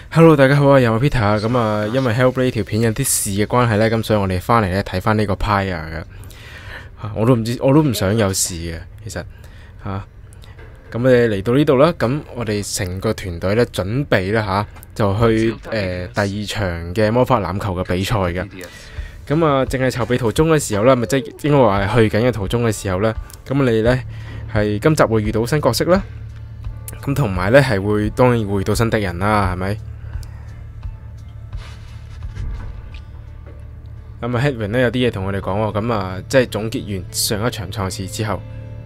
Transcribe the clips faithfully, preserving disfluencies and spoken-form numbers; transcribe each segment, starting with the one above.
Hello，大家好啊，又係 Peter 咁啊，因為 Hellblade 呢條片有啲事嘅關係呢，咁所以我哋翻嚟呢睇翻呢個 Pyre 嘅，我都唔知，我都唔想有事嘅，其實吓，咁我哋嚟到呢度啦，咁我哋成個團隊呢準備啦吓，就去誒、呃、第二場嘅魔法籃球嘅比賽嘅，咁啊，淨係籌備途中嘅時候啦，咪即係應該話係去緊嘅途中嘅時候呢，咁我哋呢係今集會遇到新角色啦，咁同埋呢係會當然會遇到新敵人啦，係咪？咁啊 Hedwyn 咧有啲嘢同我哋講喎，咁啊即係總結完上一場賽事之後，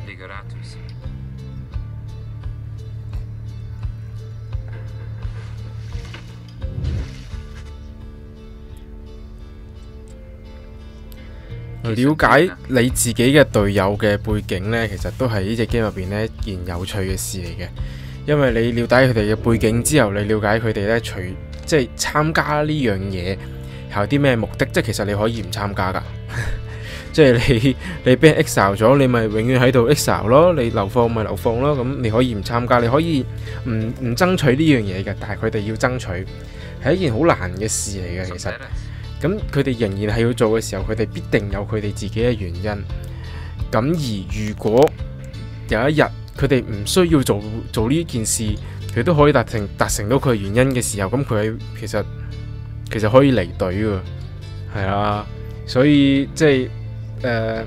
了解你自己嘅隊友嘅背景呢，其實都係呢隻 game 入邊呢一件有趣嘅事嚟嘅，因為你了解佢哋嘅背景之後，你了解佢哋呢，除即係參加呢樣嘢有啲咩目的？即係其實你可以唔參加噶，即係你你俾人 exile 咗，你咪永遠喺度 exile 咯。你流放咪流放咯。咁你可以唔參加，你可以唔唔爭取呢樣嘢嘅。但係佢哋要爭取係一件好難嘅事嚟嘅。其實咁佢哋仍然係要做嘅時候，佢哋必定有佢哋自己嘅原因。咁而如果有一日佢哋唔需要做做呢件事，佢都可以達成達成到佢嘅原因嘅時候，咁佢其實。其實可以離隊㗎，係啊，所以即係誒、呃、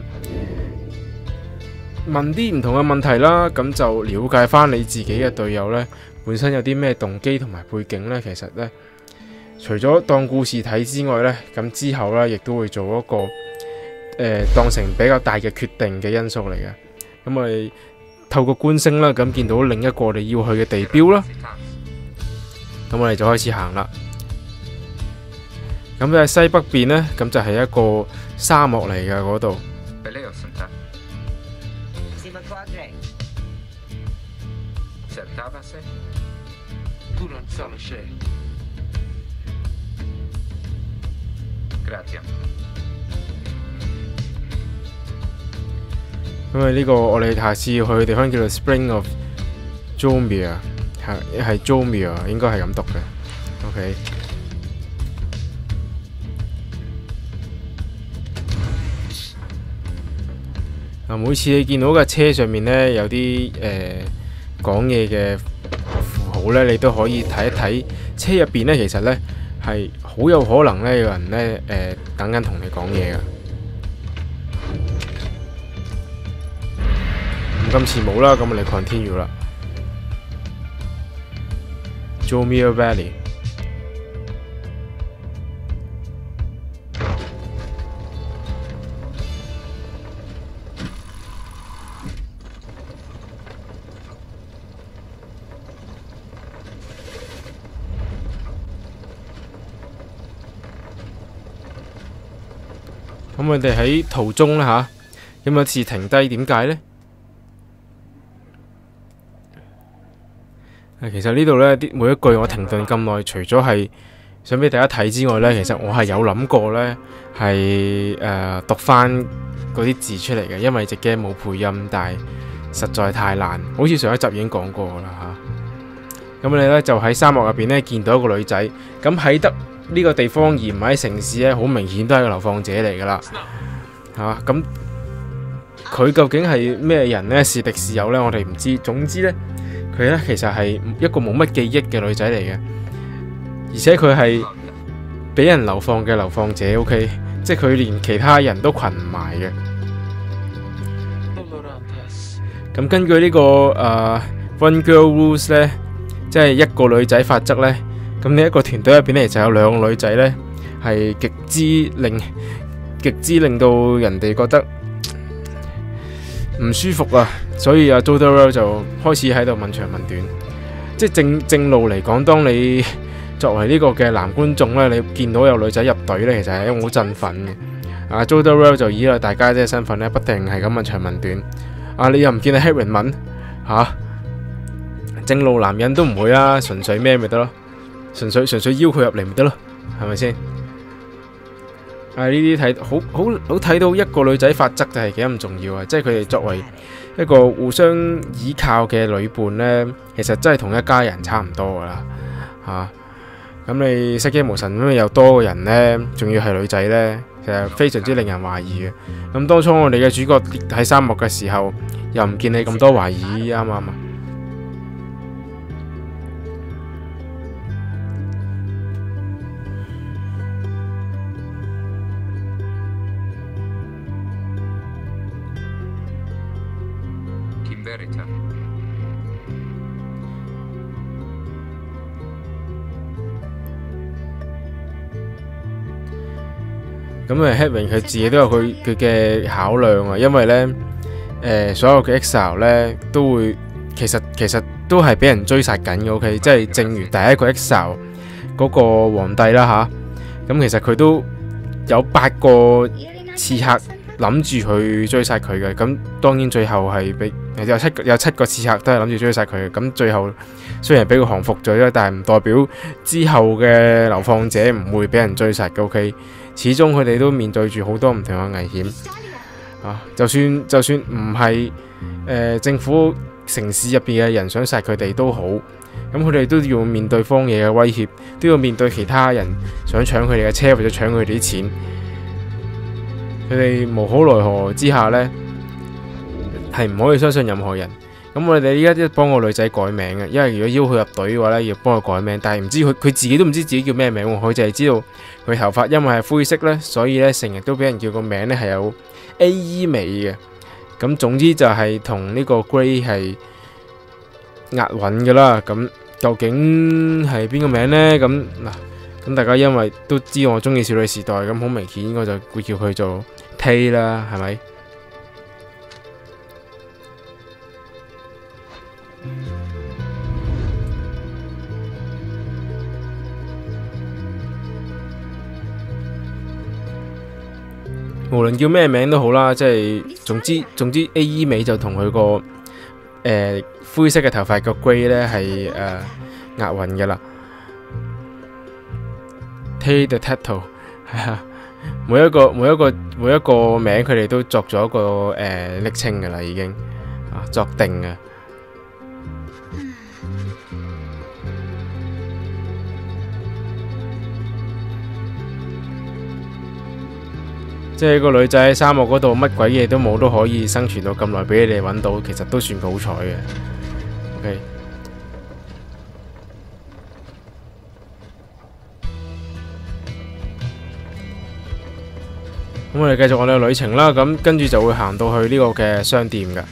問啲唔同嘅問題啦，咁就了解翻你自己嘅隊友呢，本身有啲咩動機同埋背景呢。其實呢，除咗當故事睇之外呢，咁之後呢亦都會做一個誒、呃、當成比較大嘅決定嘅因素嚟嘅。咁我哋透過觀星啦，咁見到另一個我哋要去嘅地標啦，咁我哋就開始行啦。咁喺西北邊呢，咁就係一個沙漠嚟嘅嗰度。咁啊，呢個我哋下次要去嘅地方叫做 Spring of Jomia， 係係 Jomia， 應該係咁讀嘅。OK。每次你見到架車上面呢，有啲誒講嘢嘅符號呢，你都可以睇一睇車入邊呢，其實呢係好有可能呢，有人呢誒、呃、等緊同你講嘢㗎。咁今次冇啦，咁我哋 continue 啦。Jomia Valley。咁我哋喺途中呢，吓，有冇次停低？點解呢？其實呢度呢，啲每一句我停頓咁耐，除咗係想俾大家睇之外呢，其實我係有諗過呢，係誒、呃、讀翻嗰啲字出嚟嘅，因為隻 game 冇配音，但係實在太難。好似上一集已經講過啦吓。咁你呢，就喺沙漠入邊呢，見到一個女仔，咁喺得呢個地方而唔喺城市咧，好明顯都係個流放者嚟噶啦，嚇咁佢究竟係咩人呢？是敵是友呢？我哋唔知。總之呢，佢呢其實係一個冇乜記憶嘅女仔嚟嘅，而且佢係俾人流放嘅流放者。OK， 即係佢連其他人都群唔埋嘅。咁根據呢、這個誒、uh, One Girl Rules 呢，即係一個女仔法則呢。咁呢一個團隊入邊呢，就有兩個女仔呢，係極之令極之令到人哋覺得唔舒服啊！所以阿 Jodorowsky 就開始喺度問長問短。即係正正路嚟講，當你作為呢個嘅男觀眾呢，你見到有女仔入隊呢，其實係一種好振奮嘅。阿 Jodorowsky 就以啦大家姐身份呢，不停係咁問長問短。啊，你又唔見阿 Hedwyn 問嚇？正路男人都唔會啊，純粹咩咪得咯？純粹純粹邀佢入嚟咪得咯，係咪先？啊！呢啲睇好好好睇到一個女仔法則就係幾咁重要啊！即係佢哋作為一個互相依靠嘅女伴呢，其實真係同一家人差唔多噶啦嚇。 咁你失驚無神咁又多個人呢，仲要係女仔呢，其實非常之令人懷疑嘅。咁當初我哋嘅主角跌喺沙漠嘅時候，又唔見你咁多懷疑，啱唔啱啊？咁誒 Hedwig 佢自己都有佢佢嘅考量啊，因為咧誒、呃、所有嘅 exile 咧都會其實其實都係俾人追殺緊嘅 ，OK， 即係正如第一個 exile 嗰個皇帝啦吓，咁、啊、其實佢都有八個刺客諗住去追殺佢嘅，咁當然最後係俾有七個有七個刺客都係諗住追殺佢嘅，咁最後雖然俾佢降服咗啦，但係唔代表之後嘅流放者唔會俾人追殺嘅 ，OK。始終佢哋都面對住好多唔同嘅危險啊！就算就算唔係誒政府城市入邊嘅人想殺佢哋都好，咁佢哋都要面對荒野嘅威脅，都要面對其他人想搶佢哋嘅車或者搶佢哋啲錢。佢哋無可奈何之下呢，係唔可以相信任何人。咁我哋依家都幫個女仔改名嘅，因為如果邀佢入隊嘅話呢，要幫佢改名，但係唔知佢佢自己都唔知自己叫咩名喎，佢淨係知道佢頭髮因為係灰色呢，所以呢成日都俾人叫個名呢係有 A E 尾嘅。咁總之就係同呢個 Grey 係押韻嘅啦。咁究竟係邊個名呢？咁嗱，咁大家因為都知我中意少女時代，咁好明顯我就會叫佢做 Tay 啦，係咪？無論叫咩名都好啦，即係總之總之 A E 尾就同佢個誒灰色嘅頭髮個 Grey 咧係誒押韻嘅啦。Tay the Turtle 係啊，每一個每一個每一個名佢哋都作咗一個誒昵稱嘅啦，已經啊作定嘅。即係個女仔喺沙漠嗰度乜鬼嘢都冇，都可以生存到咁耐，俾你哋揾到，其實都算好彩嘅。OK，咁我哋繼續我哋嘅旅程啦。咁跟住就會行到去呢個嘅商店㗎。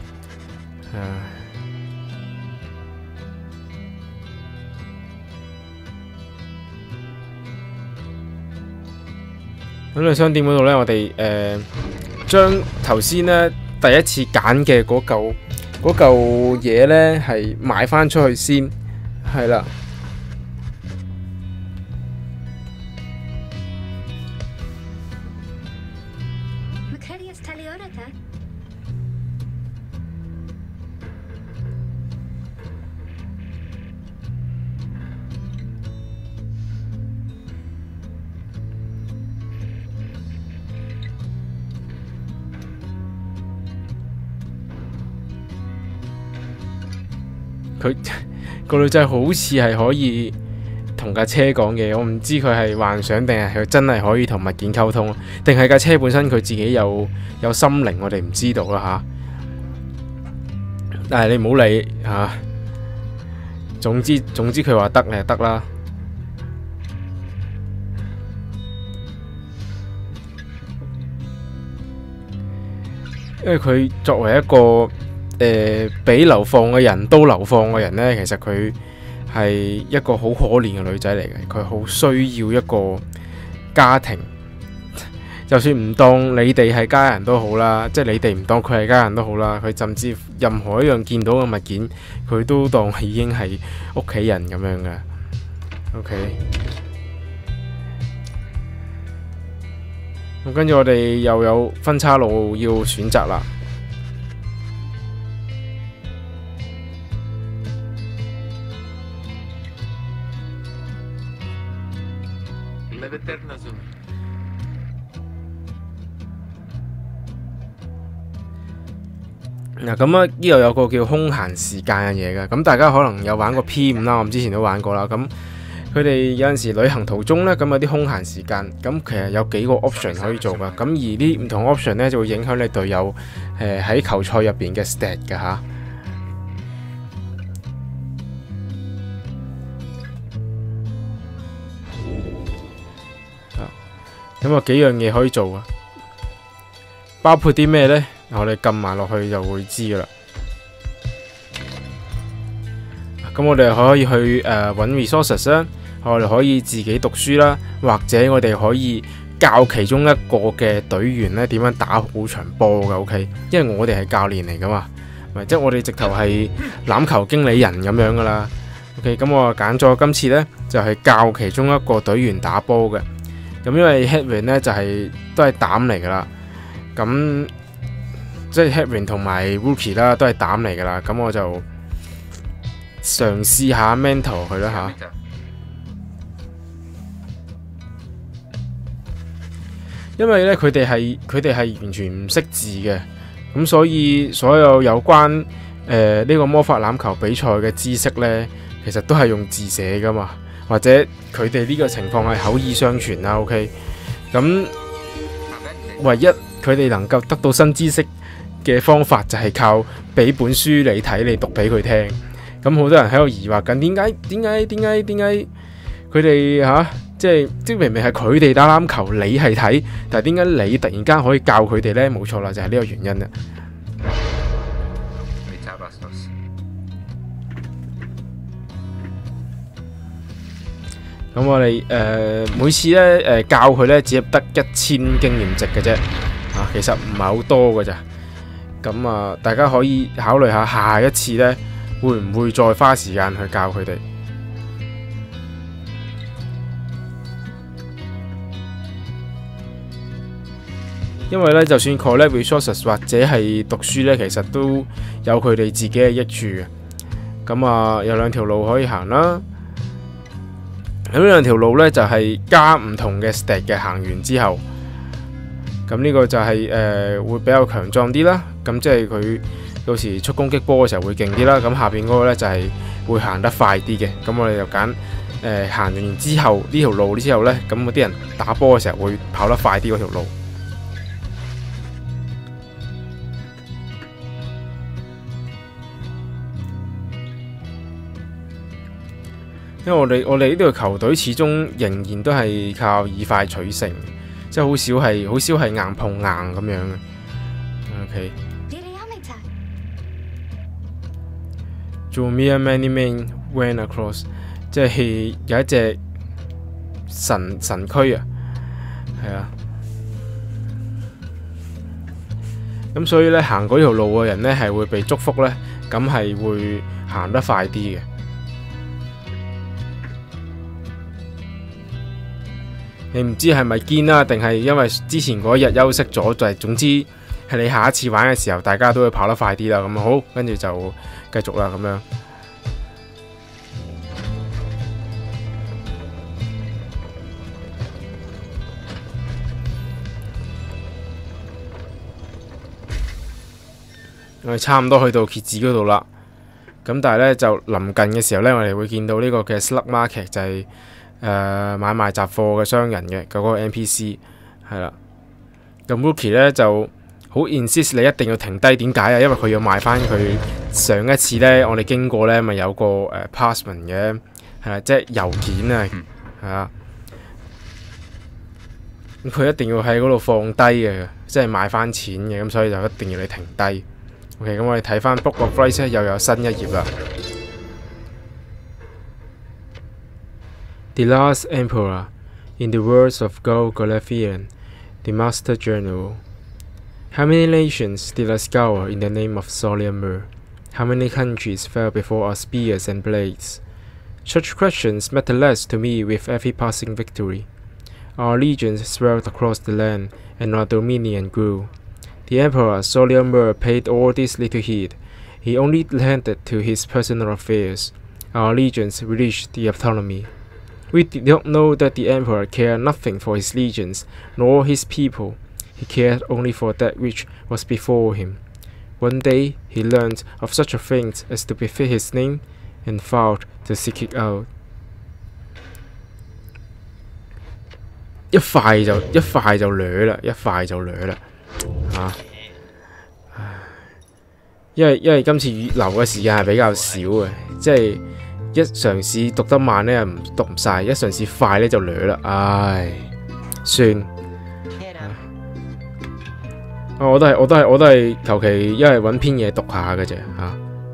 咁喺商店嗰度呢，我哋誒將頭先呢第一次揀嘅嗰嚿嗰嚿嘢呢係賣翻出去先，係啦。佢個女仔好似係可以同架車講嘢，我唔知佢係幻想定係佢真係可以同物件溝通，定係架車本身佢自己有有心靈，我哋唔知道啦吓。但係你唔好理吓，總之總之佢話得你就得啦。因為佢作為一個誒，俾、呃、流放嘅人都流放嘅人呢，其實佢係一個好可憐嘅女仔嚟嘅，佢好需要一個家庭，就算唔當你哋係家人都好啦，即係你哋唔當佢係家人都好啦，佢甚至任何一樣見到嘅物件，佢都當已經係屋企人咁樣嘅。OK，咁跟住我哋又有分岔路要選擇啦。嗱，咁啊，呢度有個叫空閒時間嘅嘢嘅，咁大家可能有玩過 P 五啦，我之前都玩過啦。咁佢哋有陣時旅行途中呢，咁有啲空閒時間，咁其實有幾個 option 可以做噶。咁而呢唔同 option 呢，就會影響你隊友誒喺球賽入邊嘅 stat 噶嚇。咁啊幾樣嘢可以做啊，包括啲咩呢？我哋撳埋落去就會知噶啦。咁我哋可以去誒揾 resources 啦，我哋可以自己讀書啦，或者我哋可以教其中一個嘅隊員咧點樣打好場波嘅 ，OK？ 因為我哋係教練嚟噶嘛，咪即係我哋直頭係欖球經理人咁樣噶啦。OK， 咁我揀咗今次呢，就係教其中一個隊員打波嘅。咁因為 Headwind 呢就係都係膽嚟噶啦，咁即係 Headwind 同埋 Rookie 啦都係膽嚟噶啦，咁我就嘗試下 mentor 佢啦吓，因為咧佢哋係佢哋係完全唔識字嘅，咁所以所有有關誒呢、呃這個魔法欖球比賽嘅知識呢，其實都係用字寫噶嘛，或者佢哋呢個情況係口耳相傳啦。OK， 咁唯一佢哋能夠得到新知識嘅方法就係靠俾本書你睇，你讀俾佢聽。咁好多人喺度疑惑緊，點解點解點解點解佢哋嚇即係即明明係佢哋打欖球，你係睇，但係點解你突然間可以教佢哋呢？冇錯啦，就係、是、呢個原因啦。咁我哋誒、呃、每次咧誒、呃、教佢咧，只係得一千經驗值嘅啫，啊，其實唔係好多㗎咋。咁啊，大家可以考慮下下一次咧，會唔會再花時間去教佢哋？因為咧，就算 collect resources 或者係讀書咧，其實都有佢哋自己嘅益處嘅。咁啊，有兩條路可以行啦。咁呢兩條路咧就係、是、加唔同嘅 stat 嘅，行完之後，咁呢個就係、是、誒、呃、會比較強壯啲啦。咁即係佢到時出攻擊波嘅時候會勁啲啦。咁下邊嗰個咧就係、是、會行得快啲嘅。咁我哋就揀誒行完之後呢條路之後咧，咁嗰啲人打波嘅時候會跑得快啲嗰條路。因為我哋我哋呢隊球隊始終仍然都係靠以快取勝，即係好少係好少係硬碰硬咁樣嘅。OK。Jomia many men went across， 即係有一隻神神區啊，係啊。咁所以咧行嗰條路嘅人咧係會被祝福咧，咁係會行得快啲嘅。你唔知係咪堅啦，定係因為之前嗰一日休息咗，就係總之係你下一次玩嘅時候，大家都會跑得快啲啦。咁好，跟住就繼續啦，咁樣。我哋差唔多去到蠍子嗰度啦。咁但係呢，就臨近嘅時候呢，我哋會見到呢個嘅 Slug Market 就係、是。誒、呃、買賣雜貨嘅商人嘅嗰、那個 N P C 係啦，咁 Rookie 咧就好 insist 你一定要停低，點解啊？因為佢要賣翻佢上一次咧，我哋經過咧咪有個誒、呃、passment 嘅係啦，即係郵件啊，係啊，咁佢一定要喺嗰度放低嘅，即係賣翻錢嘅，咁所以就一定要你停低。OK， 咁我哋睇翻 Book of Rights 咧，又有新一頁啦。The last emperor, in the words of Gul Galafian, the master general. How many nations did I scour in the name of Soliamur? How many countries fell before our spears and blades? Such questions matter less to me with every passing victory. Our legions swelled across the land, and our dominion grew. The emperor Soliamur paid all this little heed. He only attended to his personal affairs. Our legions reached the autonomy.We did not know that the emperor cared nothing for his legions, nor his people. He cared only for that which was before him. One day he learned of such a thing as to befit his name, and vowed to seek it out. 一塊就一塊就掠啦，一塊就掠啦嚇。因為因為今次預留嘅時間係比較少嘅，即係一嘗試讀得慢咧，唔讀唔晒；一嘗試快咧就掠啦，唉，算。啊，我都係我都係我都係求其一係揾篇嘢讀下嘅啫嚇。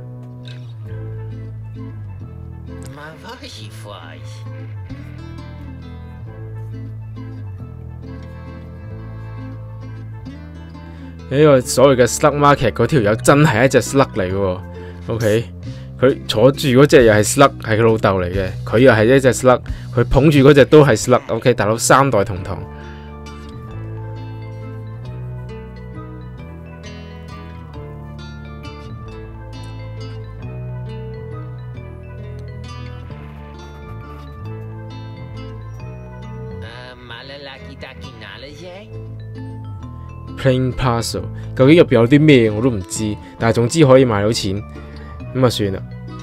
呢個所謂嘅 slug market 嗰條友真係一隻 slug 嚟嘅喎 ，OK， 佢坐住嗰隻又係 slug， 係佢老豆嚟嘅，佢又係一隻 slug， 佢捧住嗰隻都係 slug，OK， 大佬三代同堂。Plain Puzzle 究竟入邊有啲咩我都唔知，但係總之可以賣到錢，咁啊算啦。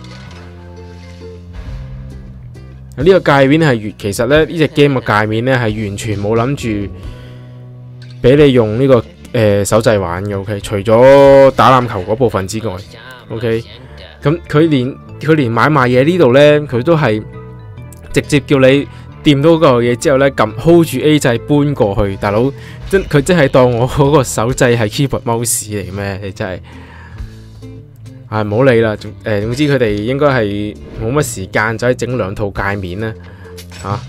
呢、這個界面係完，其實咧呢隻 game 嘅界面咧係完全冇諗住俾你用呢、這個誒、呃、手掣玩嘅 ，OK， 除咗打籃球嗰部分之外 ，OK， 咁佢連佢連買賣嘢呢度咧，佢都係直接叫你掂到嗰個嘢之後咧，撳 hold 住 A 掣搬過去，大佬真佢真係當我嗰個手掣係 keyboard mouse 嚟咩？你真係啊唔好理啦，總誒總之佢哋應該係冇乜時間就係整兩套界面啦嚇。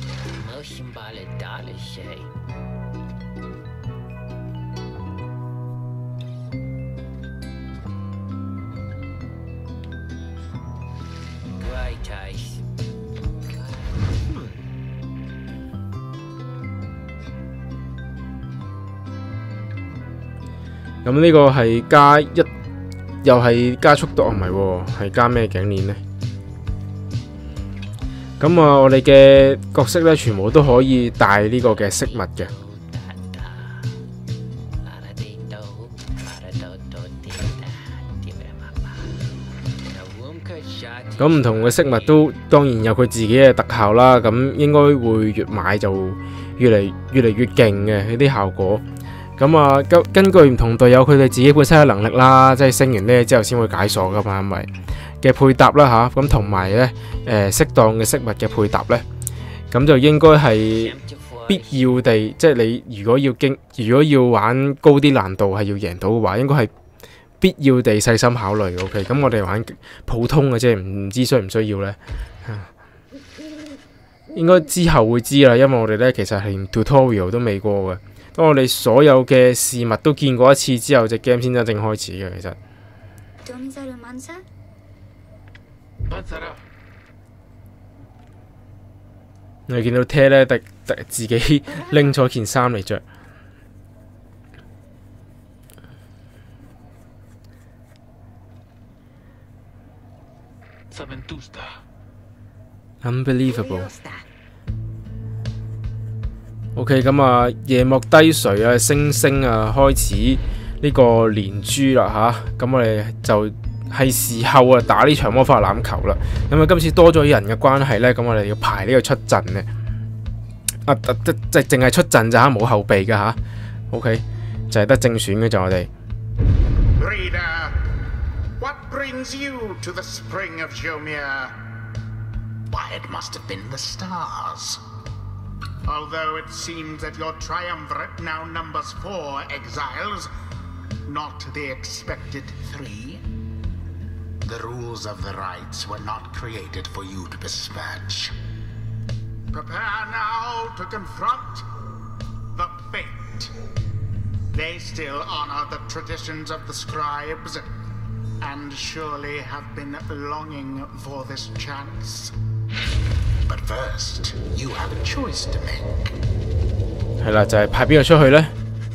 咁呢個係加一，又係加速度，唔係喎，係加咩頸鏈呢？咁啊，我哋嘅角色咧，全部都可以帶呢個嘅飾物嘅。咁唔同嘅飾物都當然有佢自己嘅特效啦。咁應該會越買就越嚟越嚟越勁嘅呢啲效果。咁啊，根根據唔同隊友佢哋自己本身嘅能力啦，即係升完呢之後先會解鎖噶嘛，因為嘅配搭啦吓，咁同埋咧誒適當嘅飾物嘅配搭咧，咁就應該係必要地，即係你如果要經，如果要玩高啲難度係要贏到嘅話，應該係必要地細心考慮。OK， 咁我哋玩普通嘅啫，唔知需唔需要咧？應該之後會知啦，因為我哋咧其實係連 tutorial 都未過嘅。當我哋所有嘅事物都見過一次之後，隻 game 先真正開始嘅。其實你見到 Ted 咧，突突自己拎咗件衫嚟着。Unbelievable。OK， 咁啊，夜幕低垂啊，星星啊，開始呢個連珠啦吓，咁我哋就係時候啊打呢場魔法籃球啦。咁啊，今次多咗人嘅關係呢，咁我哋要排呢個出陣呢。啊，即即係淨係出陣咋，冇後備嘅吓。OK， 就係得正選嘅就我哋。 Reader, what brings you to the spring of Jomir? Why, it must have been the stars. Although it seems that your triumvirate now numbers four exiles, not the expected three. The rules of the rites were not created for you to besmirch. Prepare now to confront the fate. They still honor the traditions of the scribes, and surely have been longing for this chance. But first, you have a choice to make. 係啦，就係派邊個出去呢？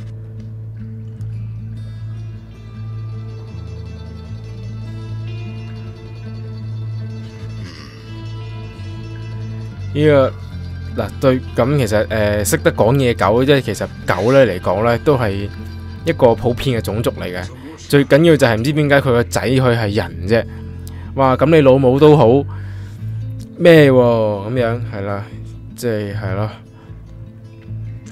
呢個嗱對咁其實誒識得講嘢狗，即係其實狗咧嚟講咧都係一個普遍嘅種族嚟嘅。最緊要就係唔知點解佢個仔佢係人啫。哇！咁你老母都好。咩喎咁樣係啦，即係係咯。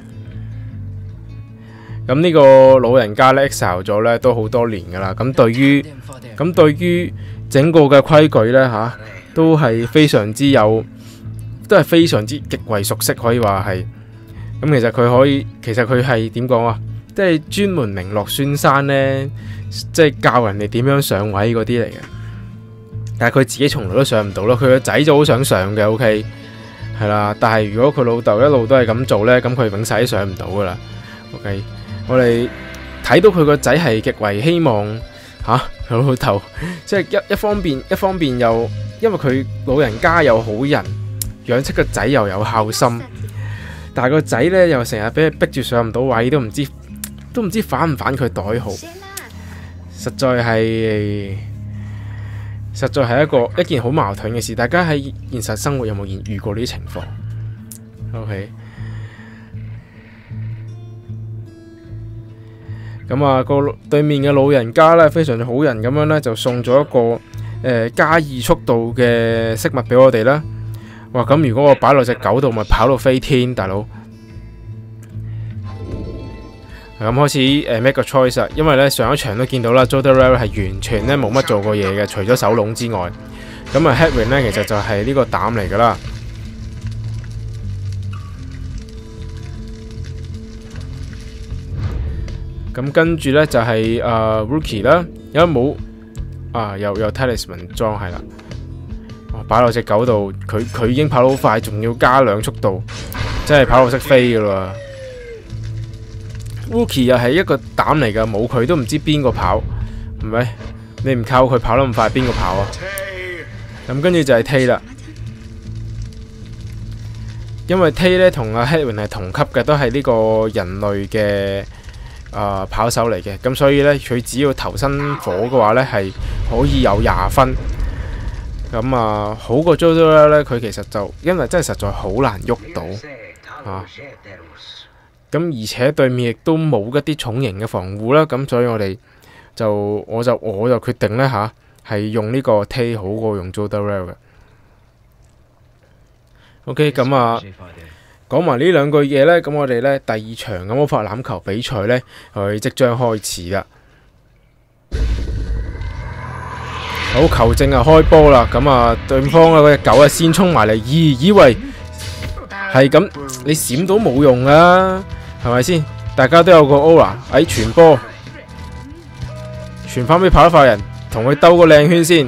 咁呢個老人家咧 exile 咗咧都好多年噶啦。咁對於咁對於整個嘅規矩咧嚇、啊，都係非常之有，都係非常之極為熟悉，可以話係。咁其實佢可以，其實佢係點講啊？即係專門名落孫山咧，即係教人哋點樣上位嗰啲嚟嘅。但係佢自己從來都上唔到咯。佢個仔就好想上嘅 ，OK 係啦。但係如果佢老豆一路都係咁做咧，咁佢永世都上唔到噶啦。OK， 我哋睇到佢個仔係極為希望嚇佢老豆，即係一一方面一方面又因為佢老人家又好人，養出個仔又有孝心，但係個仔咧又成日俾佢逼住上唔到位，都唔知都唔知反唔反佢袋好，實在係實在係一個一件好矛盾嘅事。大家喺現實生活有冇遇過呢啲情況 ？OK。咁啊，個對面嘅老人家咧非常之好人咁樣咧，就送咗一個誒、呃、加二速度嘅飾物俾我哋啦。哇！咁如果我擺落隻狗度，咪跑到飛天，大佬。咁開始誒 make 個 choice 啦，因為咧上一場都見到啦 Jodorel 係完全咧冇乜做過嘢嘅，除咗手籠之外。咁啊 Hedwyn 咧其實就係呢個膽嚟噶啦。咁跟住咧就係、是、誒、呃、Rookie 啦，有冇啊？有有 Talisman 裝係啦，擺落隻狗度，佢佢已經跑得好快，仲要加兩速度，真係跑到識飛噶啦。Rookie 又係一個膽嚟噶，冇佢都唔知邊個跑，係咪？你唔靠佢跑得咁快，邊個跑啊？咁跟住就係 Tay 啦，因為 Tay 咧同阿 Hedwyn 係同級嘅，都係呢個人類嘅。啊、呃，跑手嚟嘅，咁所以呢，佢只要投身火嘅話呢，係可以有廿分。咁啊，好過 Jodorel 呢，佢其實就因為真係實在好難喐到啊。咁而且對面亦都冇一啲重型嘅防護啦，咁所以我哋就我就我就決定呢，吓、啊，係用呢個 Tay 好過用 Jodorel 嘅。OK， 咁啊。講埋呢兩句嘢呢，咁我哋呢第二場咁魔法欖球比賽呢，佢即將開始啦。好，球證啊開波啦，咁啊對方啊嗰隻狗啊先衝埋嚟，以以為係咁，你閃到冇用啊，係咪先？大家都有個 aura， 哎傳波，傳翻俾跑得快人，同佢兜個靚圈先。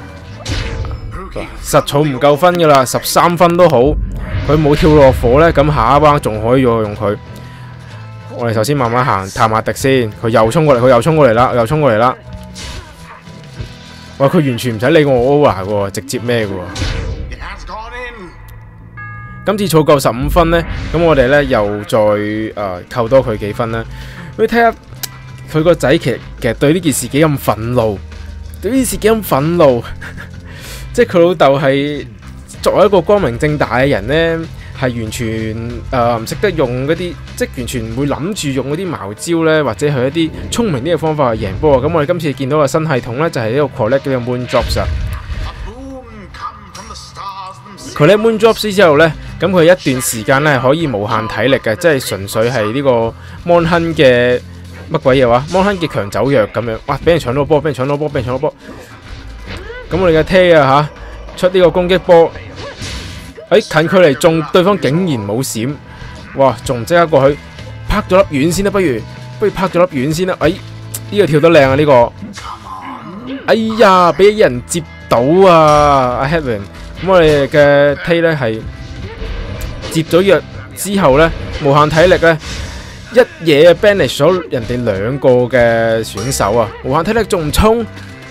實草唔夠分噶啦，十三分都好。佢冇跳落火呢，咁下一彎仲可以再用佢。我哋首先慢慢行，探下敵先。佢又衝過嚟，佢又衝過嚟啦，又衝過嚟啦。哇！佢完全唔使理我 over 嘅，直接咩嘅。今次儲夠十五分呢，咁我哋呢又再誒、呃、扣多佢幾分啦。你睇下佢個仔其實其實對呢件事幾咁憤怒，對呢件事幾咁憤怒，即係佢老豆係。作為一個光明正大嘅人呢，係完全誒唔識得用嗰啲，即係完全唔會諗住用嗰啲矛招呢，或者係一啲聰明啲嘅方法去贏波。咁我哋今次見到嘅新系統呢，就係、是、呢個 Collect 嘅 Moon Drops 啊。Collect Moon Drops 之後呢，咁佢一段時間呢係可以無限體力嘅，即係純粹係呢個 Mon Hun 嘅乜鬼嘢話 Mon Hun 嘅強走弱咁樣。哇！俾人搶到波，俾人搶到波，俾人搶到波。咁我哋嘅 Tay 啊嚇，出呢個攻擊波。哎，近距離中，對方竟然冇閃，哇！仲唔即刻過去拍咗粒丸先啦，不如不如拍咗粒丸先啦。哎，呢、這個跳得靚啊！呢、這個，哎呀，俾人接到啊！阿 Hedwyn，咁我哋嘅 Tay 咧係接咗藥之後咧，無限體力咧一嘢 banish 咗人哋兩個嘅選手啊！無限體力仲唔衝？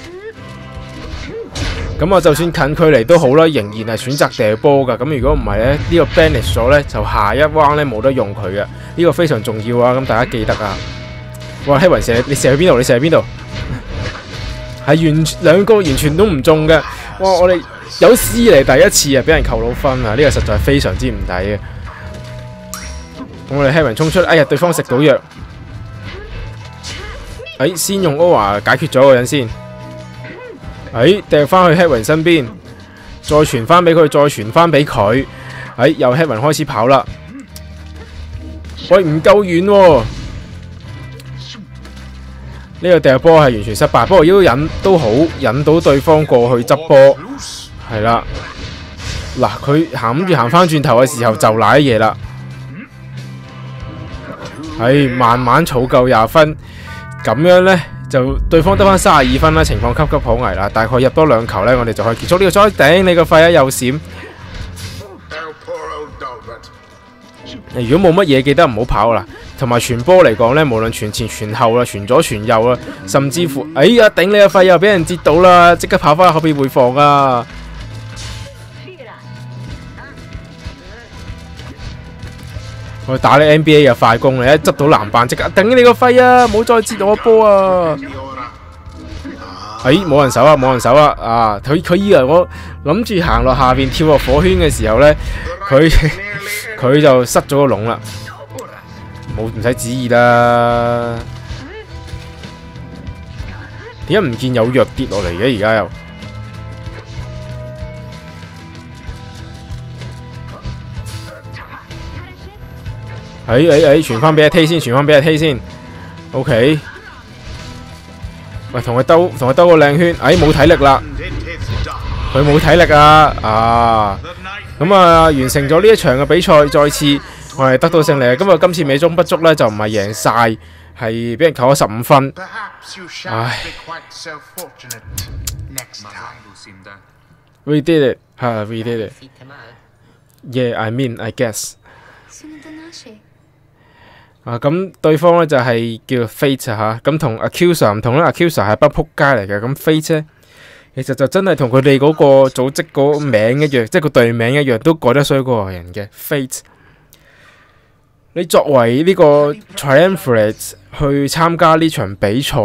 咁啊，就算近距離都好啦，仍然係選擇射波噶。咁如果唔係咧，呢個 banish 咗咧，就下一彎咧冇得用佢嘅。呢個非常重要啊！咁大家記得啊！哇，Hedwyn射，你射去邊度？你射去邊度？係完兩個完全都唔中嘅。哇！我哋有史以嚟第一次啊，俾人扣到分啊！呢個實在係非常之唔抵嘅。咁我哋 Hedwyn 衝出，哎呀，對方食到藥。哎，先用 Aura 解決咗個人先。哎，掟翻去 Hedwyn 身邊，再傳翻俾佢，再傳翻俾佢。哎，又 Hedwyn 開始跑啦。喂，唔夠遠喎！ 呢個掉波係完全失敗，不過都引都好引到對方過去執波，係啦。嗱，佢行住行翻轉頭嘅時候就賴嘢啦。係慢慢儲夠廿分，咁樣呢，就對方得翻三十二分啦，情況岌岌可危啦。大概入多兩球呢，我哋就可以結束呢個賽。頂你個肺啊！又閃。如果冇乜嘢，記得唔好跑啦。同埋傳波嚟講呢，無論傳前傳後啦，傳左傳右啦，甚至乎，哎呀，頂你個肺又俾人截到啦，即刻跑翻後邊回防啊！我打你 N B A 嘅快攻，你一執到籃板即刻頂你個肺啊！唔好再截我波啊！哎，冇人手啊，冇人手啊！啊，佢佢以為我諗住行落下邊跳落火圈嘅時候呢，佢佢就塞咗個籠啦。冇唔使旨意啦。點解唔見有藥跌落嚟嘅？而家又哎哎哎，傳翻俾阿 T 先，傳翻俾阿 T 先。OK， 喂，同佢兜，同佢兜個靚圈。哎，冇體力啦，佢冇體力啊！啊，咁啊，完成咗呢一場嘅比賽，再次我哋得到勝利。咁啊，今次美中不足呢，就唔係贏晒，係俾人扣咗十五分。唉 ，We did it， 嚇 ，We did it。Yeah，I mean I guess。啊，咁對方咧就係叫 Fate 嚇，咁同 Accuser 唔同啦 ，Accuser 係班撲街嚟嘅，咁 Fate 咧其實就真係同佢哋嗰個組織嗰個名一樣，即係個隊名一樣，都改得衰過人嘅 Fate。你作為呢個 Triumvirate 去參加呢場比賽，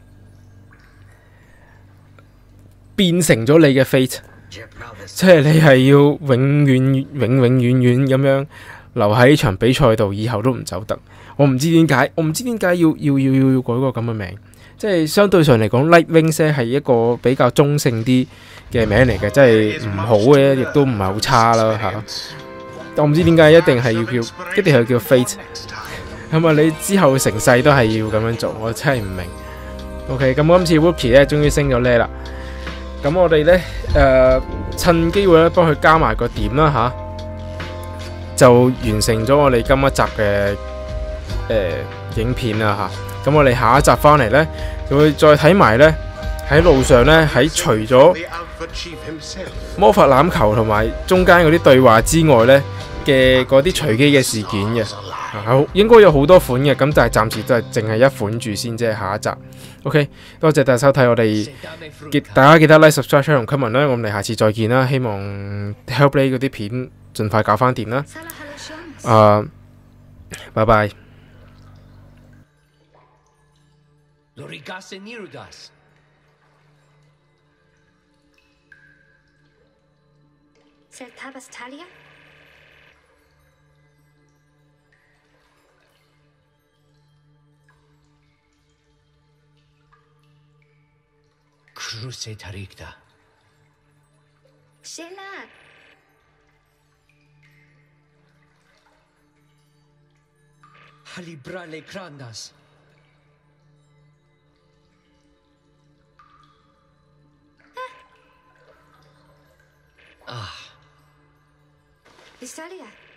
變成咗你嘅 Fate， 即係你係要永遠、永永遠遠咁樣留喺呢場比賽度，以後都唔走得。我唔知點解，我唔知點解要要要要要改個咁嘅名，即係相對上嚟講 ，Light Wings 係一個比較中性啲嘅名嚟嘅，即係唔好嘅，亦都唔係好差啦嚇。我唔知點解一定係要叫，一定係叫 Fate， 咁啊你之後成世都係要咁樣做，我真係唔明。OK， 咁今次 Rookie 咧終於升咗 level 啦，咁我哋咧誒趁機會咧幫佢加埋個點啦嚇，就完成咗我哋今一集嘅。誒、呃、影片啦嚇，咁我哋下一集翻嚟呢，就會再睇埋呢喺路上呢，喺除咗魔法欖球同埋中間嗰啲對話之外呢嘅嗰啲隨機嘅事件嘅，好應該有好多款嘅，咁但係暫時都係淨係一款住先啫。下一集 OK， 多謝大家收睇，我哋記大家記得 like、subscribe 同 comment 啦，我哋下次再見啦，希望 Hellblade 嗰啲片盡快搞翻掂啦，啊、呃，拜拜。Lorigas and Nirudas. Sertabas Talia? Cruce Tarikda. Shelat. Halibrale Krandas. Vistalia.